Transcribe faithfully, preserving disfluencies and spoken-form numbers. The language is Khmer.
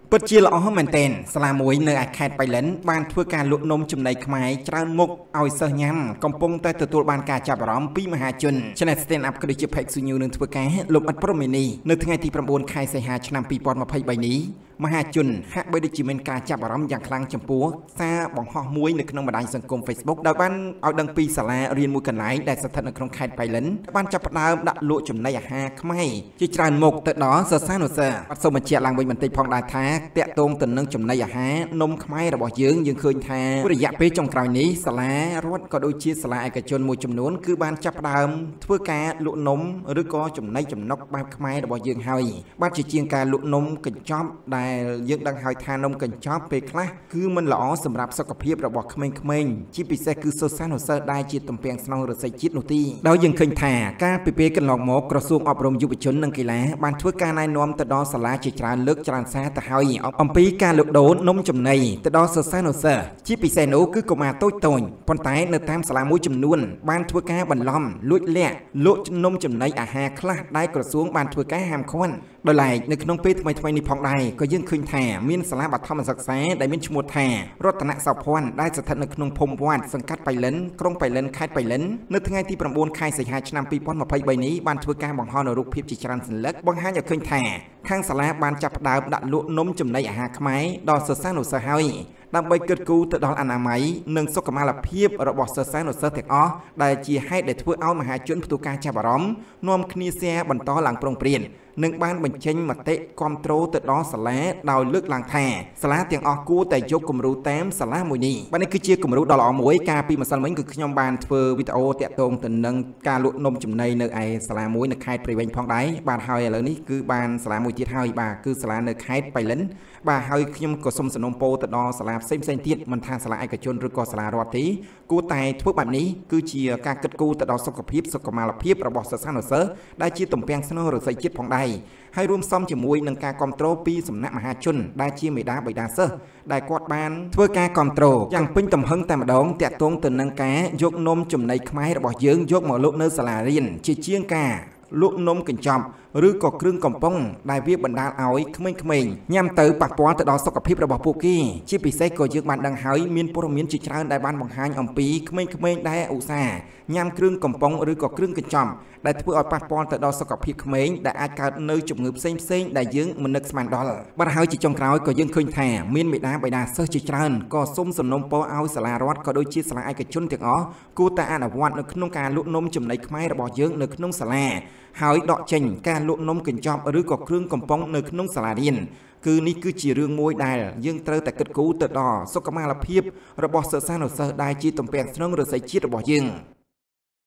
ពិតជាល្អមែនទែនសាលាមួយនៅឯខេត្តបៃលិនបានធ្វើការលក់នំចំណីខ្មែរច្រើនមុខឲ្យសិស្សញ៉ាំកំពុងតែទទួលបានការចាប់អារម្មណ៍ពីមហាជន Channel Stand Up ក៏ដូចជា Page News នឹងធ្វើការលំអិតព្រមនេះនៅថ្ងៃទីប្រាំបួនខែសីហាឆ្នាំពីរពាន់ម្ភៃបីនេះមហាជនហាក់បីដូចជាមានការចាប់អារម្មណ៍យ៉ាងខ្លាំងចំពោះសារបង្ហោះមួយនៅក្នុងបណ្ដាញសង្គម Facebook ដោយបានឲ្យដឹងពីសាលារៀនមួយកន្លែងដែលស្ថិតនៅក្នុងខេត្តបៃលិនបានចាប់ផ្ដើមដាក់លក់ចំណីអាហារខ្មែរជាច្រើនមុខទៅដល់សិស្សានុសិស្សបាទសូមបញ្ជាក់ឡើងវិញបន្តិចផងដែរថាតាក់ទងទៅនឹងចំណីអាហារនំខ្មែររបស់យើងយើងឃើញថារយៈពេលចុងក្រោយនេះសាលារដ្ឋក៏ដូចជាសាលាឯកជនមួយចំនួនគឺបានចាប់ផ្ដើមធ្វើការលក់នំឬក៏ចំណីចំណុកបែបខ្មែររបស់យើងហើយបាទជាជាងការលក់នំកញ្ចប់ដែលយើងដឹងហើយថានំកញ្ចប់ពេលខ្លះគឺមិនល្អសម្រាប់សុខភាពរបស់ក្មេងៗជាពិសេសគឺសិស្សានុសិស្សដែលជាទំពាំងស្នងរស័យជាតិនោះទីដោយយើងឃើញថាការពីពេលកន្លងមកក្រសួងអប់រំយុវជននិងកីឡាបានធ្វើការណែនាំទៅដល់សាលាជាច្រើនលើកច្រើនសារទៅហើយអំពីការលក់ដូរនំចំណីទៅដល់សិស្សានុសិស្សជាពិសេសនោះគឺកុមារតូចតូចប៉ុន្តែនៅតាមសាលាមួយចំនួនបានធ្វើការបន្លំលួចលាក់លក់នំចំណីអាហារខ្លះដែលក្រសួងបានធ្វើការហាមឃាត់ដោយឡែកនៅក្នុងពេលថ្មីៗនេះផងដែរក៏យើងឃើញថាមានសាលាបឋមសិក្សាដែលមានឈ្មោះថារតនសោភ័ណ្ឌដែលស្ថិតនៅក្នុងភូមិវត្តសង្កាត់បៃលិនក្រុងបៃលិនខេត្តបៃលិននៅថ្ងៃទីប្រាំបួនខែសីហាឆ្នាំពីរពាន់ម្ភៃបីនេះបានធ្វើការបង្ហោះនូវរូបភាពជាច្រើនសន្លឹកបង្ហាញឲ្យឃើញថាខាងសាលាបានចាប់ផ្ដើមដាក់លក់នំចំណីអាហារខ្មែរដល់សិស្សានុសិស្សហើយដើម្បីគិតគូរទៅដល់អនាម័យនិងសុខុមាលភាពរបស់សិស្សានុសិស្សទាំងអស់ដែលជាហេតុដែលធ្វើឲ្យមហាជនផ្ទុះការចាប់អារម្មណ៍នាំគ្នាแชร์បន្តឡើងប្រងព្រាននិងបានបញ្ចេញមតិគាំទ្រទៅដល់សាលាដោយលើកឡើងថាសាលាទាំងអស់គួរតែយកគំរូតាមសាលាមួយនេះបាទនេះគឺជាគំរូដ៏ល្អមួយកាលពីម្សិលមិញគឺខ្ញុំបានធ្វើវីដេអូតាក់ទងទៅនឹងការលក់នំចំណីនៅឯសាលាមួយនៅខេត្តព្រៃវែងផងដែរបាទហើយឥឡូវនេះគឺបានសាលាមួយទៀតហើយបាទគឺសាលានៅខេត្តបៃលិនបាទហើយខ្ញុំក៏សូមសំណូមពរទៅដល់សាលាផ្សេងផ្សេងទៀតមិនថាសាលាឯកជនឬក៏សាលារដ្ឋទេគួរតែធ្វើបែបនេះគឺជាការគិតគូរទៅដល់សុខភាពសុខុមាលភាពរបស់សិស្សានុសិស្សដែលជាទំពាំងស្នងរស័យជាតិផងដែរហើយរួមផ្សំជាមួយនឹងការគ្រប់គ្រងពីសំណាក់មហាជនដែលជាមេដាបិតាសិស្សដែលគាត់បានធ្វើការគ្រប់គ្រងយ៉ាងពេញទំហឹងតែម្ដងតាក់ទងទៅនឹងការយកនំចំណីខ្មែររបស់យើងយកមកលក់នៅសាលារៀនជាជាងការលក់នំកញ្ចប់ឬក៏គ្រឿងកំប៉ុងដែលវាបណ្ដាលឲ្យក្មេងៗញ៉ាំទៅប៉ះពាល់ទៅដល់សុខភាពរបស់ពួកគេជាពិសេសក៏យើងបានដឹងហើយមានព័ត៌មានជាច្រើនដែលបានបង្ហាញអំពីក្មេងៗដែលឧស្សាហ៍ញ៉ាំគ្រឿងកំប៉ុងឬក៏គ្រឿងកញ្ចប់ដែលធ្វើឲ្យប៉ះពាល់ទៅដល់សុខភាពក្មេងដែលអាចកើតនៅជំងឺផ្សេងផ្សេងដែលយើងមិននឹកស្មានដល់បាទហើយជាចុងក្រោយក៏យើងឃើញថាមានមេដាបិតាសិស្សជាច្រើនក៏សូមសំណូមពរឲ្យសាលារដ្ឋក៏ដូចជាសាលាឯកជនទាំងអស់គួរតែអនុវត្តនៅក្នុងការលក់នំចំណីខ្មែររបស់យើងនៅក្នុងសាលាហើយដកចេញការលក់នំកញ្ចប់ឬក៏គ្រឿងកំប៉ុងនៅក្នុងសាលារៀនគឺនេះគឺជារឿងមួយដែលយើងត្រូវតែគិតគូរទៅដល់សុខុមាលភាពរបស់សិស្សានុសិស្សដែលជាទំពាំងស្នងរស័យជាតិរបស់យើង